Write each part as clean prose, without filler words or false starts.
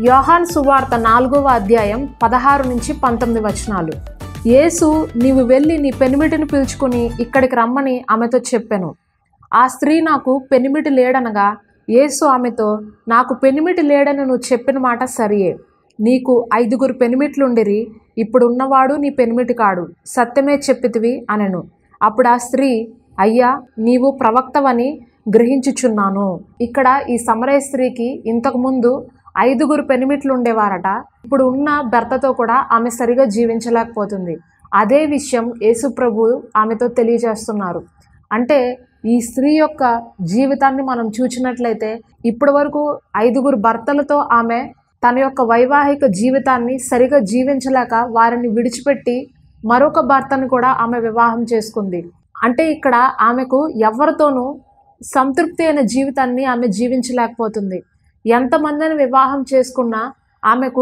యోహాను సువార్త 4వ అధ్యాయం 16 నుంచి 19 వచనాలు. యేసు, నీవు వెళ్ళి నీ పెనిమిటిని పిలుచుకుని ఇక్కడికి రమ్మని ఆమెతో చెప్పెను. ఆ స్త్రీ, నాకు పెనిమిటి లేడనగా, యేసు ఆమెతో, నాకు పెనిమిటి లేడని నువ్వు చెప్పిన మాట సరియే. నీకు 5 పెనిమిట్లుండిరి, ఇప్పుడు ఉన్నవాడు నీ పెనిమిటి కాడు, సత్యమే చెప్పితివి అనెను. అప్పుడు ఆ స్త్రీ, అయ్యా, నీవు ప్రవక్తవని గ్రహించుచున్నాను. ఇక్కడ ఈ సమరయ స్త్రీకి ఇంతకుముందు 5 పెనిమిట్లు ఉండేవారట. ఇప్పుడు ఉన్న భర్తతో కూడా ఆమె సరిగా జీవించలేకపోతుంది. అదే విషయం యేసు ప్రభు ఆమెతో తెలియజేస్తున్నారు. అంటే ఈ స్త్రీ యొక్క జీవితాన్ని మనం చూసినట్లయితే ఇప్పటి వరకు 5 భర్తలతో ఆమె తన యొక్క వైవాహిక జీవితాన్ని సరిగా జీవించలేక వారిని విడిచిపెట్టి మరొక భర్తను కూడా ఆమె వివాహం చేసుకుంది. అంటే ఇక్కడ ఆమెకు ఎవరితోనూ సంతృప్తి అయిన జీవితాన్ని ఆమె జీవించలేకపోతుంది. ఎంతమందిని వివాహం చేసుకున్నా ఆమెకు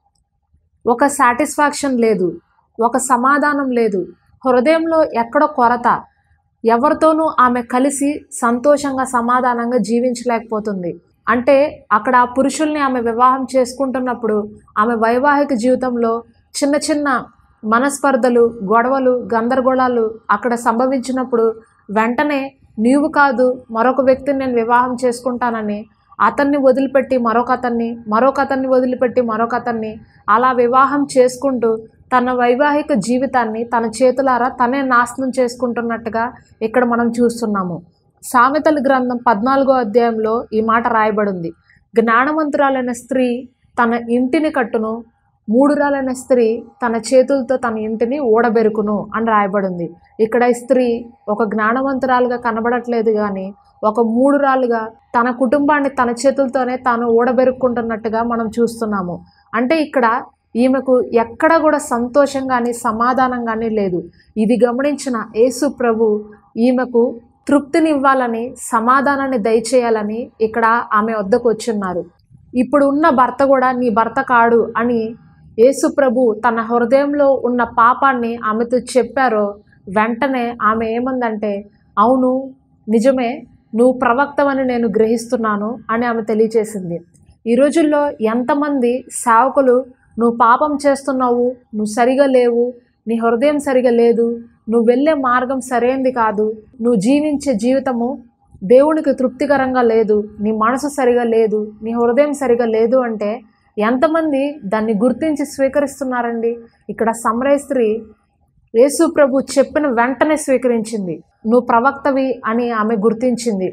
ఒక సాటిస్ఫాక్షన్ లేదు, ఒక సమాధానం లేదు, హృదయంలో ఎక్కడో కొరత. ఎవరితోనూ ఆమె కలిసి సంతోషంగా సమాధానంగా జీవించలేకపోతుంది. అంటే అక్కడ ఆ పురుషుల్ని ఆమె వివాహం చేసుకుంటున్నప్పుడు ఆమె వైవాహిక జీవితంలో చిన్న చిన్న మనస్పర్ధలు, గొడవలు, గందరగోళాలు అక్కడ సంభవించినప్పుడు వెంటనే నీవు కాదు మరొక వ్యక్తిని నేను వివాహం చేసుకుంటానని అతన్ని వదిలిపెట్టి మరొక అతన్ని వదిలిపెట్టి మరొక అతన్ని అలా వివాహం చేసుకుంటూ తన వైవాహిక జీవితాన్ని తన చేతులారా తనే నాశనం చేసుకుంటున్నట్టుగా ఇక్కడ మనం చూస్తున్నాము. సామెతల గ్రంథం 14వ అధ్యాయంలో ఈ మాట రాయబడింది. జ్ఞానవంతురాలైన స్త్రీ తన ఇంటిని కట్టును, మూఢురాలైన స్త్రీ తన చేతులతో తన ఇంటిని ఓడబెరుకును అని రాయబడింది. ఇక్కడ ఈ స్త్రీ ఒక జ్ఞానవంతురాలుగా కనబడట్లేదు, కానీ ఒక మూఢురాలుగా తన కుటుంబాన్ని తన చేతులతోనే తాను ఓడబెరుక్కుంటున్నట్టుగా మనం చూస్తున్నాము. అంటే ఇక్కడ ఈమెకు ఎక్కడ కూడా సంతోషం కానీ సమాధానం కానీ లేదు. ఇది గమనించిన యేసు ప్రభు ఈమెకు తృప్తినివ్వాలని, సమాధానాన్ని దయచేయాలని ఇక్కడ ఆమె వద్దకు వచ్చున్నారు. ఇప్పుడు ఉన్న భర్త కూడా నీ భర్త కాడు అని యేసు ప్రభు తన హృదయంలో ఉన్న పాపాన్ని ఆమెతో చెప్పారో వెంటనే ఆమె ఏమందంటే, అవును నిజమే, నువ్వు ప్రవక్తవని నేను గ్రహిస్తున్నాను అని ఆమె తెలియచేసింది. ఈ రోజుల్లో ఎంతమంది సేవకులు నువ్వు పాపం చేస్తున్నావు, నువ్వు సరిగా లేవు, నీ హృదయం సరిగా లేదు, నువ్వు వెళ్ళే మార్గం సరైనది కాదు, నువ్వు జీవించే జీవితము దేవునికి తృప్తికరంగా లేదు, నీ మనసు సరిగా లేదు, నీ హృదయం సరిగా లేదు అంటే ఎంతమంది దాన్ని గుర్తించి స్వీకరిస్తున్నారండి? ఇక్కడ సమరయ స్త్రీ యేసు ప్రభు చెప్పిన వెంటనే స్వీకరించింది. నువ్వు ప్రవక్తవి అని ఆమె గుర్తించింది.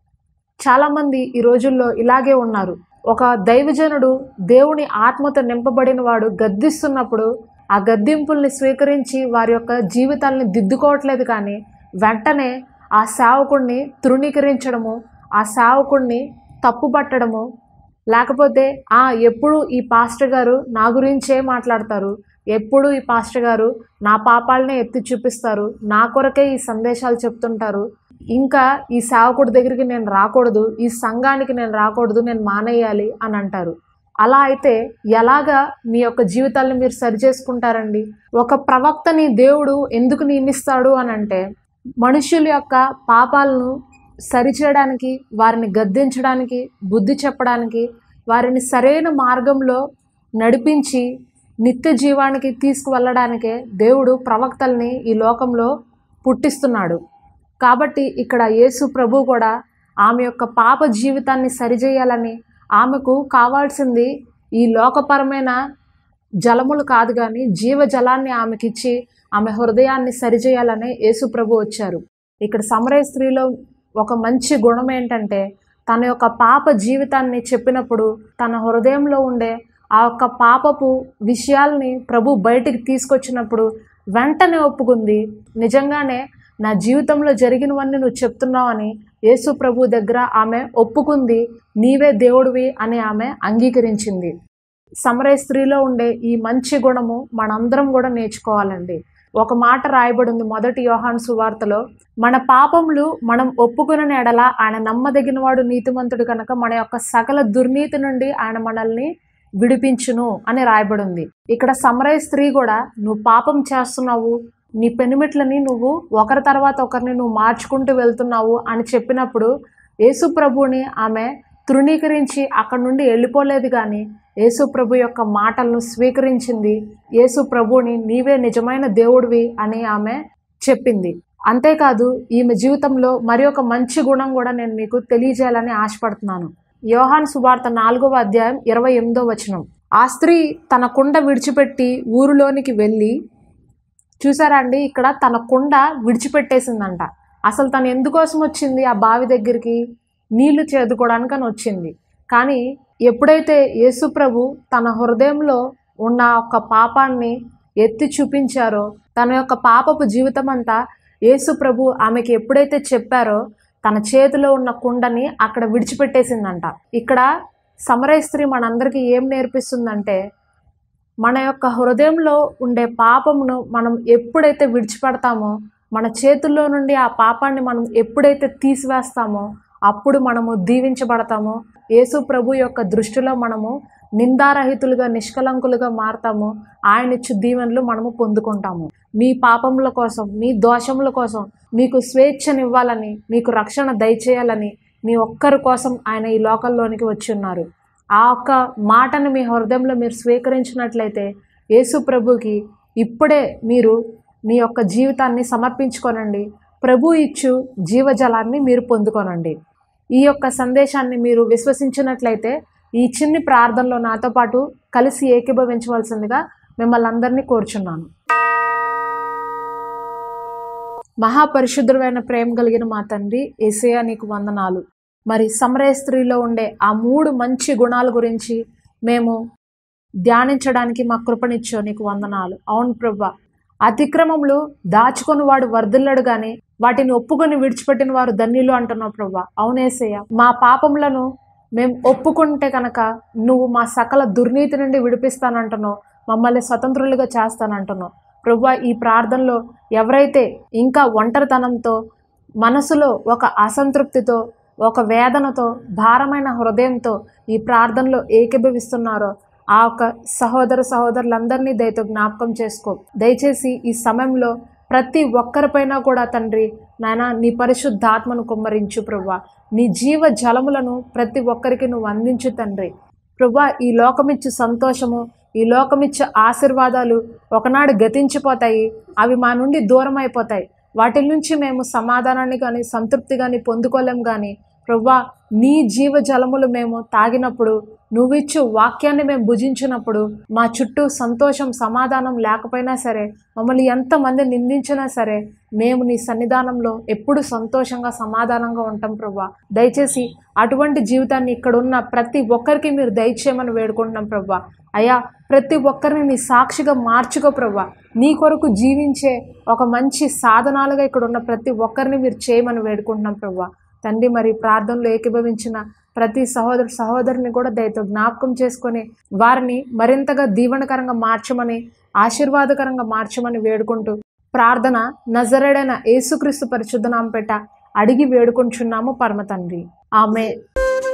చాలామంది ఈ రోజుల్లో ఇలాగే ఉన్నారు. ఒక దైవజనుడు దేవుని ఆత్మతో నింపబడిన వాడు గద్దిస్తున్నప్పుడు ఆ గద్దింపుల్ని స్వీకరించి వారి యొక్క జీవితాలని దిద్దుకోవట్లేదు, కానీ వెంటనే ఆ సేవకుడిని తృణీకరించడము, ఆ సేవకుడిని తప్పుపట్టడము, లేకపోతే ఎప్పుడు ఈ పాస్టర్ గారు నా గురించే మాట్లాడతారు, ఎప్పుడు ఈ పాస్టర్ గారు నా పాపాలనే ఎత్తి చూపిస్తారు, నా కొరకే ఈ సందేశాలు చెప్తుంటారు, ఇంకా ఈ సేవకుడి దగ్గరికి నేను రాకూడదు, ఈ సంఘానికి నేను రాకూడదు, నేను మానేయాలి అని అంటారు. అలా అయితే ఎలాగా మీ యొక్క జీవితాలను మీరు సరిచేసుకుంటారండి? ఒక ప్రవక్తని దేవుడు ఎందుకు నియమిస్తాడు అని అంటే మనుషుల యొక్క పాపాలను సరిచేయడానికి, వారిని గద్దించడానికి, బుద్ధి చెప్పడానికి, వారిని సరైన మార్గంలో నడిపించి నిత్య జీవానికి తీసుకువెళ్ళడానికే దేవుడు ప్రవక్తల్ని ఈ లోకంలో పుట్టిస్తున్నాడు. కాబట్టి ఇక్కడ యేసు ప్రభు కూడా ఆమె యొక్క పాప జీవితాన్ని సరిచేయాలని, ఆమెకు కావాల్సింది ఈ లోకపరమైన జలములు కాదు కానీ జీవజలాన్ని ఆమెకిచ్చి ఆమె హృదయాన్ని సరిచేయాలని యేసు ప్రభు వచ్చారు. ఇక్కడ సమరయ స్త్రీలో ఒక మంచి గుణం ఏంటంటే తన యొక్క పాప జీవితాన్ని చెప్పినప్పుడు తన హృదయంలో ఉండే ఆ యొక్క పాపపు విషయాల్ని ప్రభు బయటికి తీసుకొచ్చినప్పుడు వెంటనే ఒప్పుకుంది. నిజంగానే నా జీవితంలో జరిగినవన్నీ నువ్వు చెప్తున్నావు అని యేసు ప్రభు దగ్గర ఆమె ఒప్పుకుంది. నీవే దేవుడివి అని ఆమె అంగీకరించింది. సమరయ స్త్రీలో ఉండే ఈ మంచి గుణము మనందరం కూడా నేర్చుకోవాలండి. ఒక మాట రాయబడింది 1 యోహాను సువార్తలో, మన పాపములు మనం ఒప్పుకున్న ఎడల ఆయన నమ్మదగినవాడు, నీతిమంతుడు కనుక మన యొక్క సకల దుర్నీతి నుండి ఆయన మనల్ని విడిపించును అని రాయబడింది. ఇక్కడ సమరయ స్త్రీ కూడా నువ్వు పాపం చేస్తున్నావు, నీ పెనిమిట్లని నువ్వు ఒకరి తర్వాత ఒకరిని నువ్వు మార్చుకుంటూ వెళ్తున్నావు అని చెప్పినప్పుడు యేసు ప్రభువుని ఆమె తృణీకరించి అక్కడి నుండి వెళ్ళిపోలేదు, కానీ యేసు ప్రభు యొక్క మాటలను స్వీకరించింది. యేసు ప్రభుని నీవే నిజమైన దేవుడివి అని ఆమె చెప్పింది. అంతేకాదు ఈమె జీవితంలో మరి ఒక మంచి గుణం కూడా నేను మీకు తెలియజేయాలని ఆశపడుతున్నాను. యోహాను సువార్త 4వ అధ్యాయం 28వ వచనం. ఆ స్త్రీ తన కుండ విడిచిపెట్టి ఊరిలోనికి వెళ్ళి, చూసారా అండి, ఇక్కడ తన కుండ విడిచిపెట్టేసిందంట. అసలు తను ఎందుకోసం వచ్చింది ఆ బావి దగ్గరికి? నీళ్లు చేదుకోవడానికని వచ్చింది. కానీ ఎప్పుడైతే యేసు ప్రభు తన హృదయంలో ఉన్న ఒక పాపాన్ని ఎత్తి చూపించారో, తన యొక్క పాపపు జీవితం అంతా యేసు ప్రభు ఆమెకి ఎప్పుడైతే చెప్పారో, తన చేతిలో ఉన్న కుండని అక్కడ విడిచిపెట్టేసిందంట. ఇక్కడ సమరయ స్త్రీ మనందరికీ ఏం నేర్పిస్తుందంటే, మన యొక్క హృదయంలో ఉండే పాపమును మనం ఎప్పుడైతే విడిచిపెడతామో, మన చేతుల్లో నుండి ఆ పాపాన్ని మనం ఎప్పుడైతే తీసివేస్తామో, అప్పుడు మనము దీవించబడతాము. యేసు ప్రభు యొక్క దృష్టిలో మనము నిందారహితులుగా, నిష్కలంకులుగా మారతాము. ఆయన ఇచ్చు దీవెనలు మనము పొందుకుంటాము. మీ పాపముల కోసం, మీ దోషముల కోసం మీకు స్వేచ్ఛనివ్వాలని, మీకు రక్షణ దయచేయాలని, మీ ఒక్కరి కోసం ఆయన ఈ లోకంలోనికి వచ్చి ఉన్నారు. ఆ ఒక్క మాటను మీ హృదయంలో మీరు స్వీకరించినట్లయితే యేసు ప్రభుకి ఇప్పుడే మీరు మీ యొక్క జీవితాన్ని సమర్పించుకోనండి. ప్రభు ఇచ్చు జీవజలాన్ని మీరు పొందుకోనండి. ఈ యొక్క సందేశాన్ని మీరు విశ్వసించినట్లయితే ఈ చిన్ని ప్రార్థనలో నాతో పాటు కలిసి ఏకీభవించవలసిందిగా మిమ్మల్ని అందరినీ కోరుచున్నాను. మహాపరిశుద్ధుడైన ప్రేమ కలిగిన మా తండ్రి యేసయ్య, నీకు వందనాలు. మరి సమరయ స్త్రీలో ఉండే ఆ 3 మంచి గుణాల గురించి మేము ధ్యానించడానికి మా కృపనిచ్చో నీకు వందనాలు. అవును ప్రభువా, అతిక్రమములు దాచుకొని వాడు వర్ధిల్లడు, కానీ వాటిని ఒప్పుకొని విడిచిపెట్టిన వారు ధన్యులు అంటున్నావు ప్రభువా. అవునేసయ్య, మా పాపములను మేము ఒప్పుకుంటే కనుక నువ్వు మా సకల దుర్నీతి నుండి విడిపిస్తానంటున్నావు, మమ్మల్ని స్వతంత్రులుగా చేస్తానంటున్నావు ప్రభువా. ఈ ప్రార్థనలో ఎవరైతే ఇంకా ఒంటరితనంతో, మనసులో ఒక అసంతృప్తితో, ఒక వేదనతో, భారమైన హృదయంతో ఈ ప్రార్థనలో ఏకీభవిస్తున్నారో ఆ ఒక సహోదరులందరినీ దయతో జ్ఞాపకం చేసుకో. దయచేసి ఈ సమయంలో ప్రతి ఒక్కరిపైన కూడా తండ్రి నాయన నీ పరిశుద్ధాత్మను కుమ్మరించు ప్రభువా. నీ జీవ జలములను ప్రతి ఒక్కరికి నువ్వు అందించు తండ్రి. ప్రభువా, ఈ లోకమిచ్చు సంతోషము, ఈ లోకమిచ్చు ఆశీర్వాదాలు ఒకనాడు గతించిపోతాయి. అవి మా నుండి దూరం అయిపోతాయి. వాటి నుంచి మేము సమాధానాన్ని కానీ సంతృప్తి కానీ పొందుకోలేం. కానీ ప్రభువా, నీ జీవ జలములు మేము తాగినప్పుడు, నువ్విచ్చు వాక్యాన్ని మేము భుజించినప్పుడు మా చుట్టూ సంతోషం, సమాధానం లేకపోయినా సరే, మమ్మల్ని ఎంతమంది నిందించినా సరే, మేము నీ సన్నిధానంలో ఎప్పుడు సంతోషంగా, సమాధానంగా ఉంటాం ప్రభువా. దయచేసి అటువంటి జీవితాన్ని ఇక్కడ ఉన్న ప్రతి ఒక్కరికి మీరు దయచేయమని వేడుకుంటున్నాం ప్రభువా. అయ్యా, ప్రతి ఒక్కరిని నీ సాక్షిగా మార్చుకో ప్రభువా. నీ కొరకు జీవించే ఒక మంచి సాధనాలుగా ఇక్కడ ఉన్న ప్రతి ఒక్కరిని మీరు చేయమని వేడుకుంటున్నాం ప్రభువా. తండ్రి, మరి ప్రార్థనలో ఏకీభవించిన ప్రతి సహోదరుని కూడా దయతో జ్ఞాపకం చేసుకొని వారిని మరింతగా దీవెనకరంగా మార్చమని, ఆశీర్వాదకరంగా మార్చమని వేడుకుంటూ ప్రార్థన నజరేయుడైన యేసుక్రీస్తు పరిశుద్ధ నామముపేట అడిగి వేడుకొంచున్నాము పరమ తండ్రి. ఆమేన్.